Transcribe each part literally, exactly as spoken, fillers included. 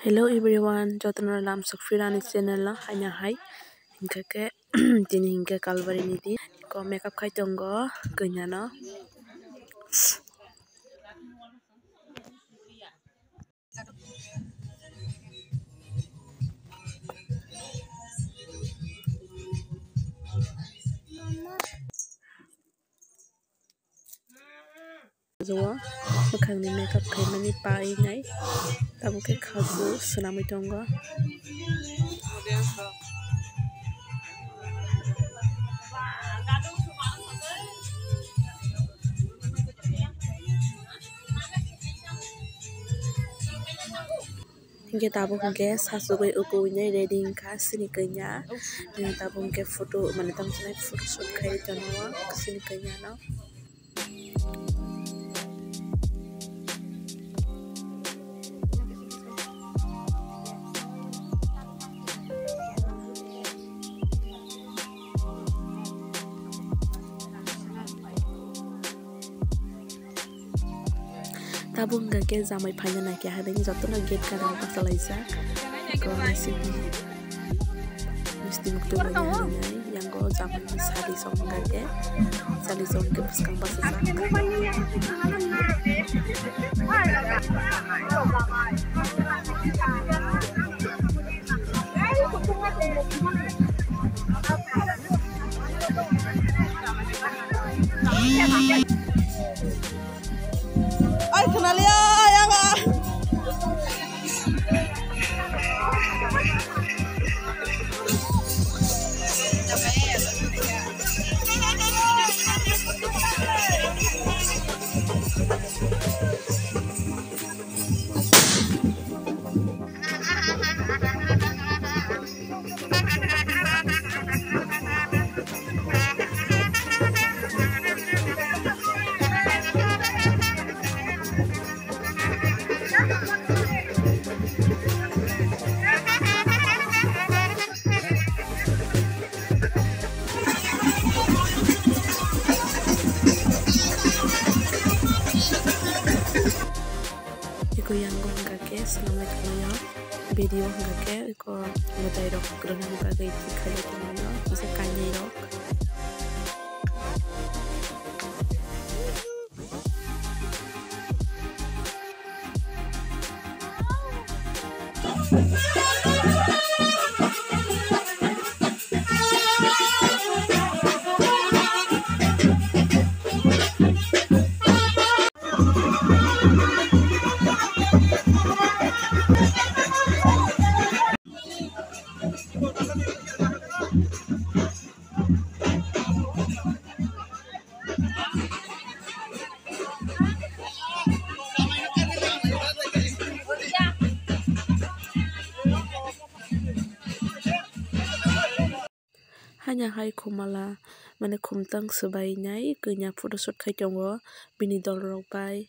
Hello everyone, jotna lam Sukfirani channel la hanya hai hingga ke tini hingga kalbari ni di ko makeup khai tongo kanya no Zua bukan ni makeup khai mani pai ngai tabu ke khazu sunami tongo hingga tabu hingga sasugoi ukunya ready hingga sini kanya dan tabu hingga foto mana tamu senai foto shoot khai tongo sini kanya no tabung gake zamai phanya na kya hadeng jotona gate kada pasal isa ko masih mesti muktu ngai yang go zamai sari song gake sari song ke puskang pasal Ay, kenal ya, ya nggak? Iko yang go ngake selamat koyo video ngake iko mutai rok grona ngake ikale koyo bisa kanye rok hanya hai kumala mane kumtang sebai nyai kenya photoshoot khai tongo bini dol rok bai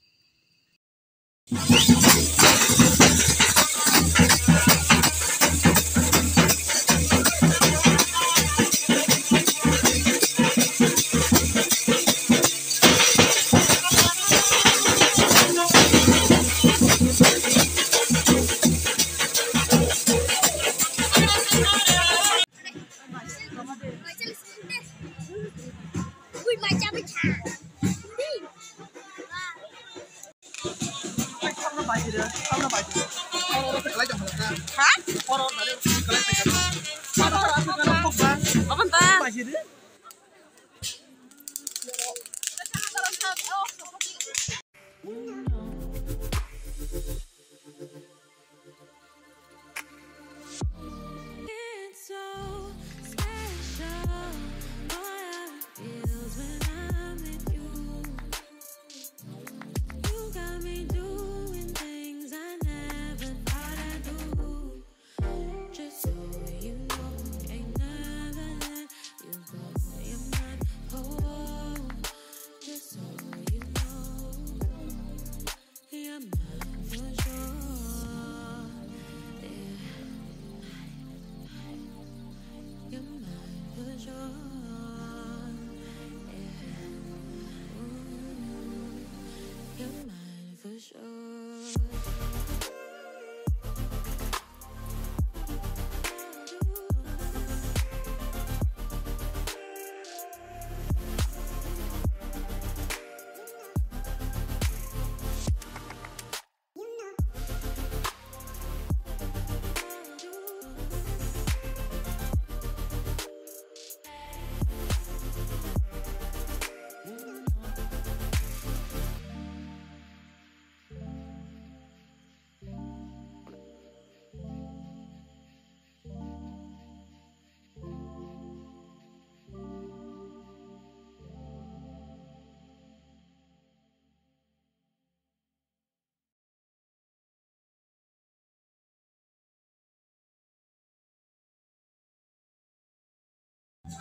Hah? Apa entah?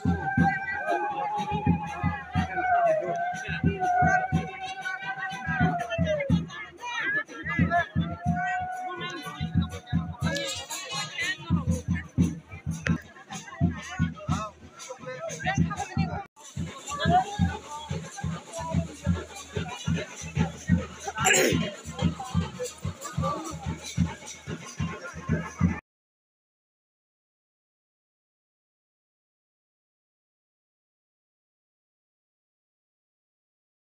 Ahem.